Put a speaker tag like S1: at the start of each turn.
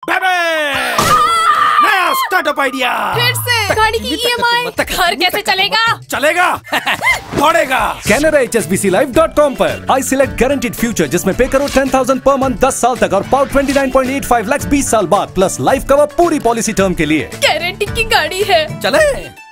S1: नया startup idea.
S2: फिर से गाड़ी की EMI, घर कैसे चलेगा?
S1: चलेगा दौड़ेगा।
S3: Canara HSBCLife.com पर iSelect गारंटीड फ्यूचर, जिसमें पे करो 10,000 पर मंथ 10 साल तक और पाओ 29.85 लाख 20 साल बाद, प्लस लाइफ कवर पूरी पॉलिसी टर्म के लिए।
S2: गारंटी की गाड़ी है।
S1: चले।